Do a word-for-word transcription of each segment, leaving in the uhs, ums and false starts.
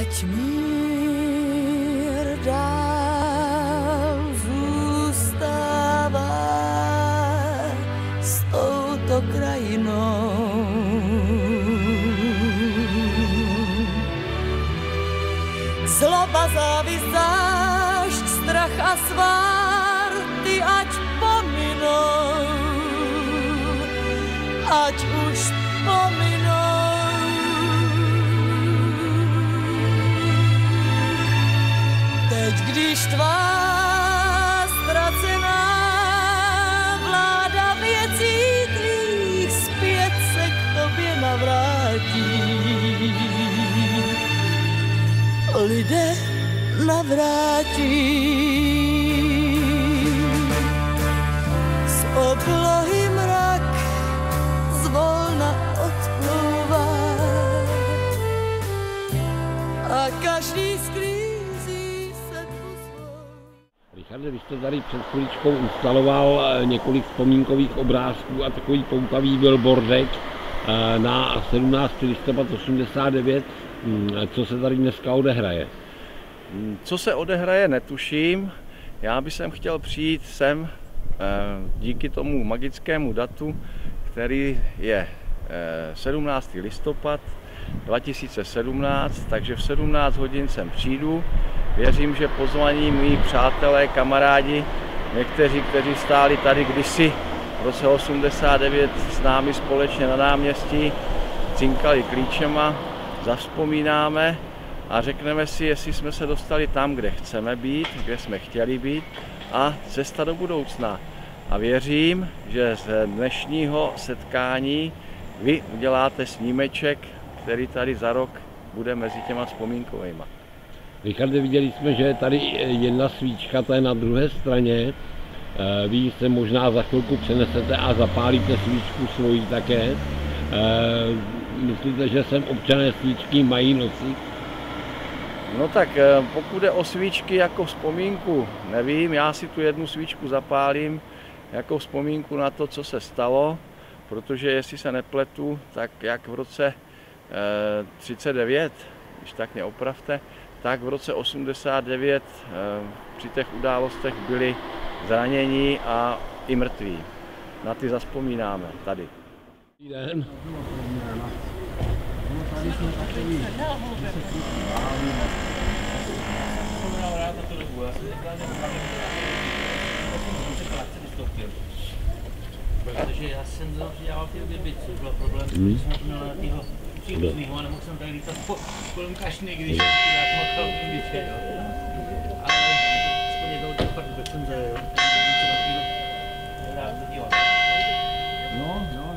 ať mír dál zůstává s touto krajinou. Zloba, závist, zášť, strach a svár, ty ať pominou, ať už pominou. Teď, když tvá ztracená vláda věcí tvých zpět se k tobě navrátí, lidé navrátí. Z oblohy mrak zvolna odplouvá a každý sklízí se tu svou. Richarde, vy jste tady před chvíličkou instaloval několik vzpomínkových obrázků a takový poutavý billboardek na sedmnáctého listopadu osmdesát devět. Co se tady dneska odehraje? Co se odehraje, netuším. Já bych sem chtěl přijít sem díky tomu magickému datu, který je sedmnáctého listopad dva tisíce sedmnáct, takže v sedmnáct hodin sem přijdu. Věřím, že pozvaní mý přátelé, kamarádi, někteří, kteří stáli tady kdysi v roce osmdesát devět s námi společně na náměstí, cinkali klíčema, zavzpomínáme a řekneme si, jestli jsme se dostali tam, kde chceme být, kde jsme chtěli být a cesta do budoucna. A věřím, že z dnešního setkání vy uděláte snímeček, který tady za rok bude mezi těma vzpomínkovejma. Richarde, viděli jsme, že je tady jedna svíčka, ta je na druhé straně. Vy se možná za chvilku přenesete a zapálíte svíčku svoji také. Myslíte, že sem občané svíčky mají nosit? No tak pokud jde o svíčky jako vzpomínku, nevím, já si tu jednu svíčku zapálím jako vzpomínku na to, co se stalo, protože jestli se nepletu, tak jak v roce třicet devět, když tak mě opravte, tak v roce osmdesát devět při těch událostech byli zranění a i mrtví. Na ty zazpomínáme tady. Dobrý den. Protože já jsem dělal ty obyby, což byl problém, když jsem měl na týho příbuzného a nemohl jsem tady lítat kolem kašny, když jsem machal v obyče, jo. Ale aspoň jednou to pak vůbec jsem zajel, jo. Rád to dělat. No, no, no.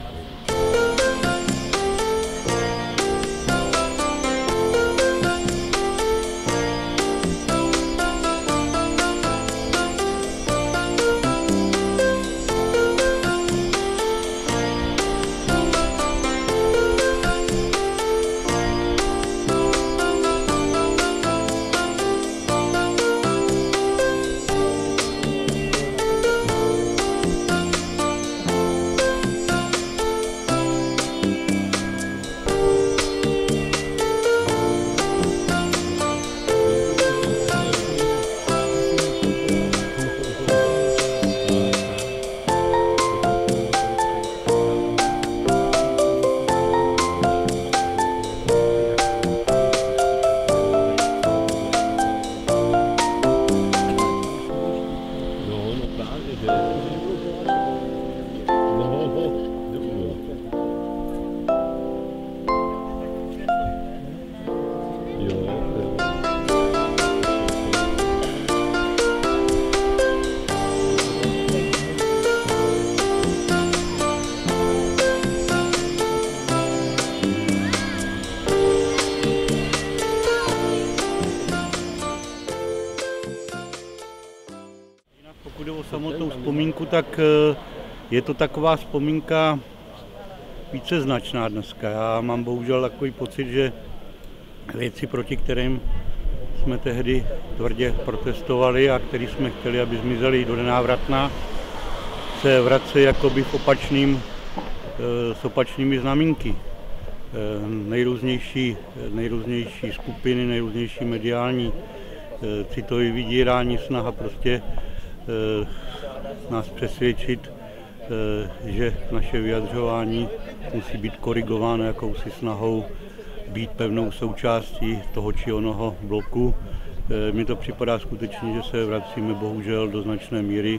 Pokud jde o samotnou vzpomínku, tak je to taková vzpomínka víceznačná dneska. Já mám bohužel takový pocit, že věci, proti kterým jsme tehdy tvrdě protestovali a který jsme chtěli, aby zmizely do nenávratna, se vrací jakoby v opačným, s opačnými znamínky. nejrůznější, nejrůznější skupiny, nejrůznější mediální citový vydírání, snaha prostě nás přesvědčit, že naše vyjadřování musí být korigováno jakousi snahou být pevnou součástí toho či onoho bloku. Mně to připadá skutečně, že se vracíme bohužel do značné míry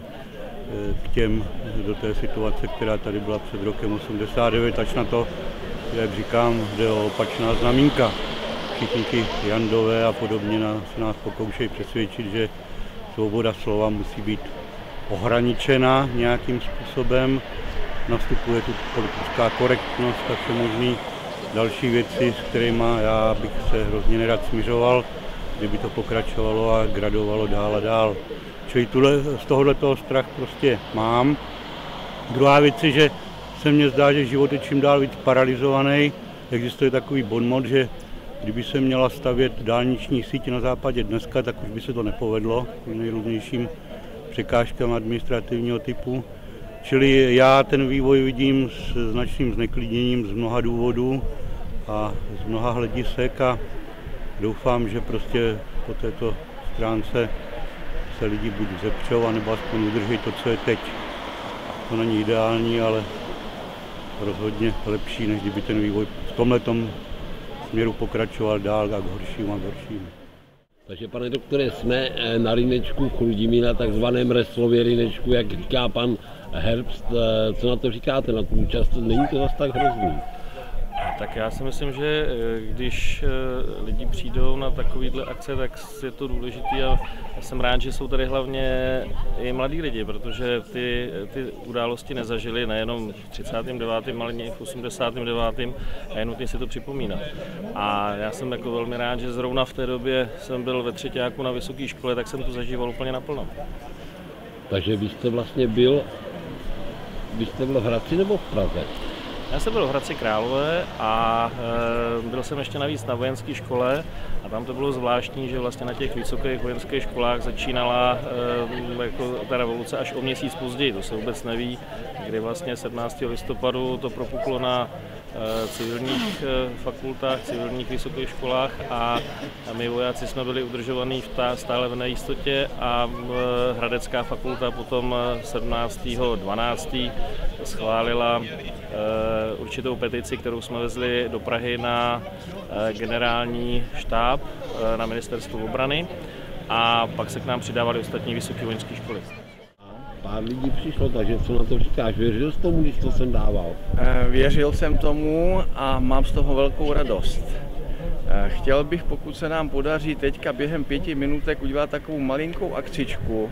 k těm, do té situace, která tady byla před rokem osmdesát devět, až na to, jak říkám, jde o opačná znamínka. Všichni ti Jandové a podobně nás, nás pokoušejí přesvědčit, že svoboda slova musí být ohraničena nějakým způsobem. Nastupuje tu politická korektnost a vše možný další věci, s kterými já bych se hrozně nerad smiřoval, kdyby to pokračovalo a gradovalo dál a dál. Čili tuhle, z tohoto strach prostě mám. Druhá věc je, že se mně zdá, že život je čím dál víc paralizovaný. Existuje takový bonmot, že kdyby se měla stavět dálniční síť na západě dneska, tak už by se to nepovedlo nejrůznějším překážkám administrativního typu. Čili já ten vývoj vidím s značným zneklidněním z mnoha důvodů a z mnoha hledisek a doufám, že prostě po této stránce se lidi buď zepřou, anebo aspoň udrží to, co je teď. To není ideální, ale rozhodně lepší, než kdyby ten vývoj v tomhletom směru pokračoval dál a k horším a k horším. Takže, pane doktore, jsme na rynečku Chrudimi, na takzvaném Resslově rynečku, jak říká pan Herbst. Co na to říkáte, na tu účast? Není to zase tak hrozný? Tak já si myslím, že když lidi přijdou na takovýhle akce, tak je to důležité a já jsem rád, že jsou tady hlavně i mladí lidi, protože ty, ty události nezažili nejenom v třicátém devátém ale i v osmdesátém devátém a je nutně si to připomínat. A já jsem jako velmi rád, že zrovna v té době jsem byl ve třetíku na vysoké škole, tak jsem to zažíval úplně naplno. Takže vy jste vlastně byl, vy jste byl v Hradci nebo v Praze? Já jsem byl v Hradci Králové a e, byl jsem ještě navíc na vojenské škole a tam to bylo zvláštní, že vlastně na těch vysokých vojenských školách začínala e, jako ta revoluce až o měsíc později, to se vůbec neví, kdy vlastně sedmnáctého listopadu to propuklo na e, civilních e, fakultách, civilních vysokých školách a, a my vojáci jsme byli udržovaní v ta, stále v nejistotě a e, Hradecká fakulta potom sedmnáctého dvanáctého schválila e, určitou petici, kterou jsme vezli do Prahy na generální štáb na ministerstvo obrany a pak se k nám přidávali ostatní vysoké vojenské školy. Pár lidí přišlo, takže co na to říkáš? Věřil jsi tomu, když to jsem dával? Věřil jsem tomu a mám z toho velkou radost. Chtěl bych, pokud se nám podaří teďka během pěti minutek udělat takovou malinkou akcičku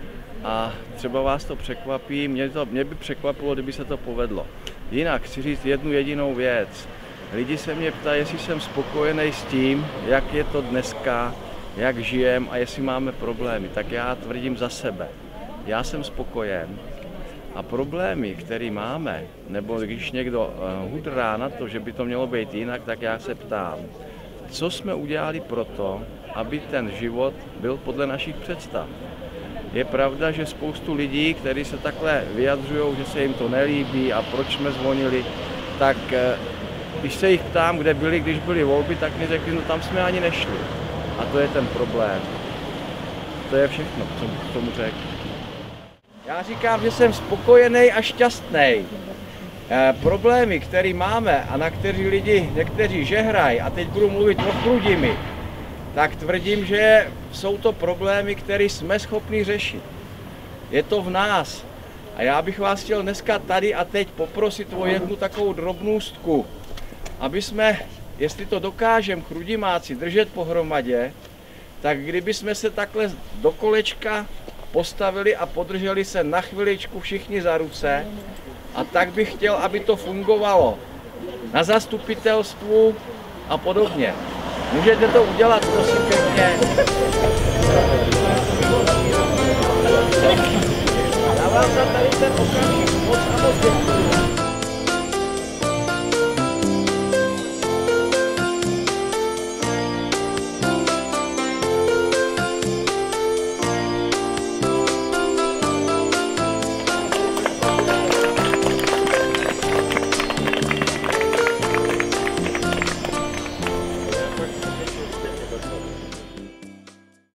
a třeba vás to překvapí, mě, to, mě by překvapilo, kdyby se to povedlo. Jinak chci říct jednu jedinou věc. Lidi se mě ptají, jestli jsem spokojený s tím, jak je to dneska, jak žijem a jestli máme problémy. Tak já tvrdím za sebe. Já jsem spokojen a problémy, které máme, nebo když někdo hudrá na to, že by to mělo být jinak, tak já se ptám, co jsme udělali pro to, aby ten život byl podle našich představ. Je pravda, že spoustu lidí, kteří se takhle vyjadřují, že se jim to nelíbí a proč jsme zvonili, tak když se jich ptám, kde byli, když byly volby, tak mi řekli, no tam jsme ani nešli. A to je ten problém. To je všechno, co bych k tomu řekl. Já říkám, že jsem spokojený a šťastný. E, problémy, které máme a na který lidi někteří žehrají, a teď budu mluvit o Chrudimi, tak tvrdím, že jsou to problémy, které jsme schopni řešit. Je to v nás. A já bych vás chtěl dneska tady a teď poprosit o jednu takovou drobnůstku, aby jsme, jestli to dokážeme chrudimáci držet pohromadě, tak kdyby jsme se takhle do kolečka postavili a podrželi se na chviličku všichni za ruce, a tak bych chtěl, aby to fungovalo na zastupitelstvu a podobně. Můžete to udělat, prosím pěkně. Já vám za tady ten okamžik moc a moc děkuji.